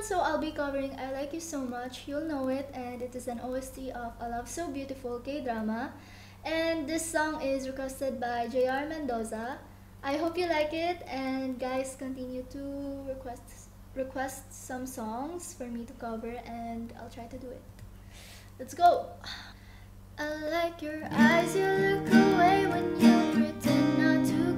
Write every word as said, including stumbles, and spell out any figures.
so I'll be covering I Like You So Much, You'll Know It, and it is an O S T of A Love So Beautiful K-drama. And this song is requested by J R Mendoza. I hope you like it, and guys, continue to request request some songs for me to cover, and I'll try to do it. Let's go! I like your eyes, you look away when you pretend not to